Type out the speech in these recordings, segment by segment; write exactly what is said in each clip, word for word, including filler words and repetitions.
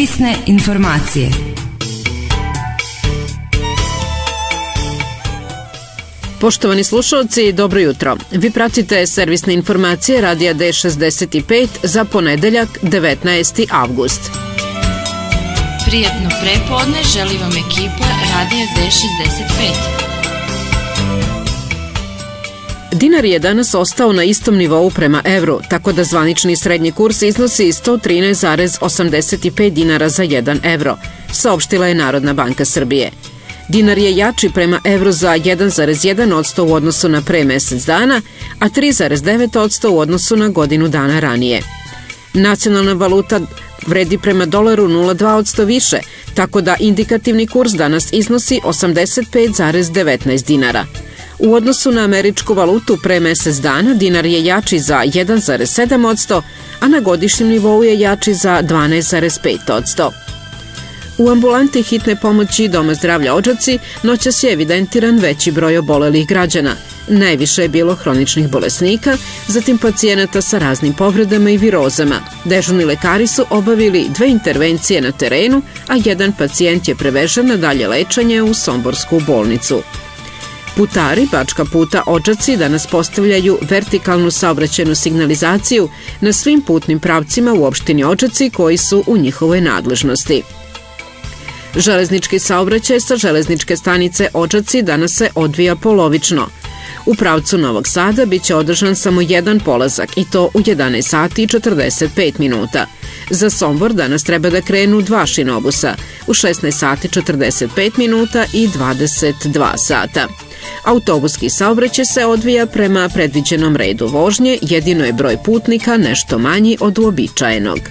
Servisne informacije. Poštovani slušalci, dobro jutro. Vi pratite servisne informacije Radija D šezdeset pet za ponedeljak devetnaesti avgust. Prijetno prepodne želi vam ekipa Radija D šezdeset pet. Dinar je danas ostao na istom nivou prema evru, tako da zvanični srednji kurs iznosi sto trinaest zarez osamdeset pet dinara za jedan evro, saopštila je Narodna banka Srbije. Dinar je jači prema evru za jedan zarez jedan posto u odnosu na pre mesec dana, a tri zarez devet posto u odnosu na godinu dana ranije. Nacionalna valuta vredi prema dolaru nula zarez dva posto više, tako da indikativni kurs danas iznosi osamdeset pet zarez devetnaest dinara. U odnosu na američku valutu pre mesec dana dinar je jači za jedan zarez sedam posto, a na godišnjem nivou je jači za dvanaest zarez pet posto. U ambulanti hitne pomoći Doma zdravlja Odžaci noćas je evidentiran veći broj obolelih građana. Najviše je bilo hroničnih bolesnika, zatim pacijenata sa raznim povredama i virozama. Dežurni lekari su obavili dve intervencije na terenu, a jedan pacijent je prevežen na dalje lečenje u somborsku bolnicu. Putari Bačka puta Odžaci danas postavljaju vertikalnu saobraćajnu signalizaciju na svim putnim pravcima u opštini Odžaci koji su u njihovoj nadležnosti. Železnički saobraćaj sa železničke stanice Odžaci danas se odvija polovično. U pravcu Novog Sada biće održan samo jedan polazak i to u jedanaest sati i četrdeset pet minuta. Za Sombor danas treba da krenu dva šinobusa u šesnaest sati i četrdeset pet minuta i dvadeset dva sata. Autobuski saobraćaj se odvija prema predviđenom redu vožnje, jedino je broj putnika nešto manji od uobičajenog.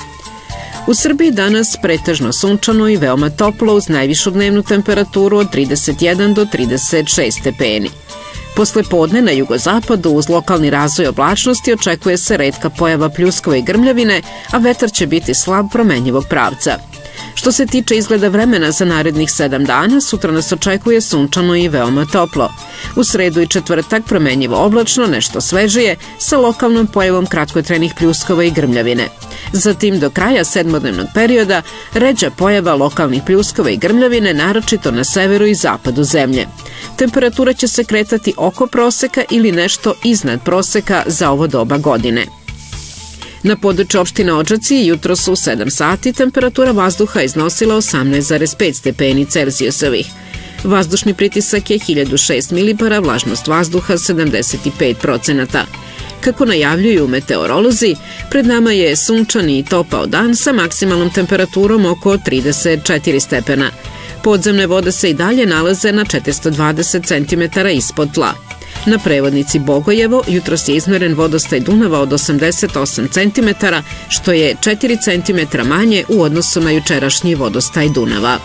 U Srbiji danas pretežno sunčano i veoma toplo uz najvišu dnevnu temperaturu od trideset jedan do trideset šest stepeni. Posle podne na jugozapadu uz lokalni razvoj oblačnosti očekuje se retka pojava pljuskova i grmljavine, a vetar će biti slab promenjivog pravca. Što se tiče izgleda vremena za narednih sedam dana, sutra nas očekuje sunčano i veoma toplo. U sredu i četvrtak promenjivo oblačno, nešto svežije, sa lokalnom pojavom kratkotrajnih pljuskova i grmljavine. Zatim do kraja sedmodnevnog perioda ređa pojava lokalnih pljuskova i grmljavine, naročito na severu i zapadu zemlje. Temperatura će se kretati oko proseka ili nešto iznad proseka za ovo doba godine. Na području opštine Odžaci jutro su u sedam sati temperatura vazduha iznosila osamnaest zarez pet stepeni Celzijusovih. Vazdušni pritisak je hiljadu šest milibara, vlažnost vazduha sedamdeset pet procenata. Kako najavljuju meteorolozi, pred nama je sunčani i topao dan sa maksimalnom temperaturom oko trideset četiri stepena. Podzemne vode se i dalje nalaze na četiristo dvadeset centimetara ispod tla. Na prevodnici Bogojevo jutros je izmeren vodostaj Dunava od osamdeset osam centimetara, što je četiri centimetra manje u odnosu na jučerašnji vodostaj Dunava.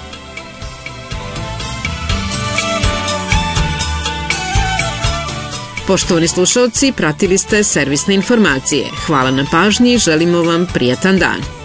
Poštovani slušalci, pratili ste servisne informacije. Hvala na pažnji i želimo vam prijatan dan.